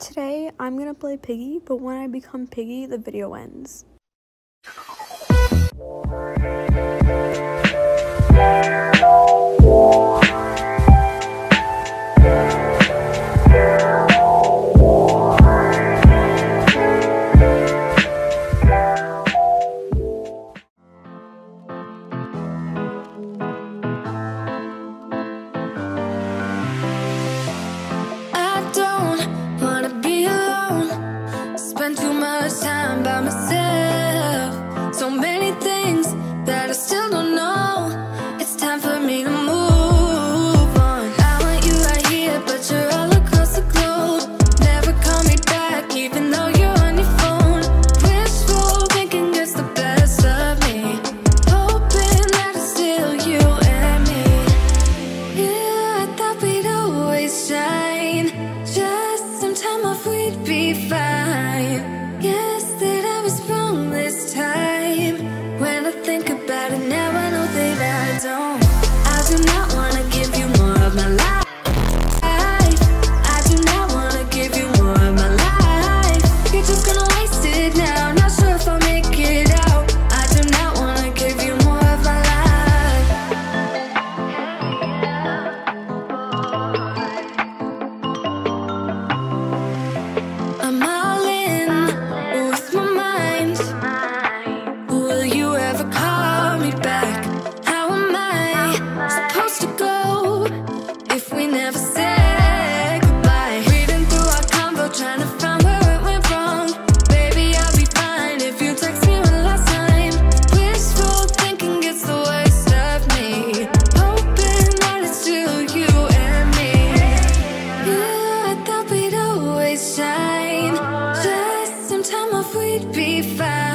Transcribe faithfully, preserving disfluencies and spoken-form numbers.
Today, I'm gonna play Piggy, but when I become Piggy, the video ends. Spend too much time by myself. So many things that I still don't know. It's time for me to move on. I want you right here, but you're all across the globe. Never call me back, even though you're on your phone. Wishful thinking gets the best of me, hoping that it's still you and me. Yeah, I thought we'd always shine. Just some time off, we'd be fine. Guess that I was wrong this time. When I think about it now, I know that I don't. I do not wanna give you more of my life. I do not wanna give you more of my life. You're just gonna waste it now. Not sure if I'll make it out. I do not wanna give you more of my life. I'm all in with my mind. Will you ever call me back? How am I supposed to go if we never said goodbye? Reading through our convo, trying to find where it went wrong. Baby, I'll be fine if you text me one last time. Wishful thinking gets the worst of me, hoping that it's still you and me. Yeah, I thought we'd always shine. Just some time off, we'd be fine.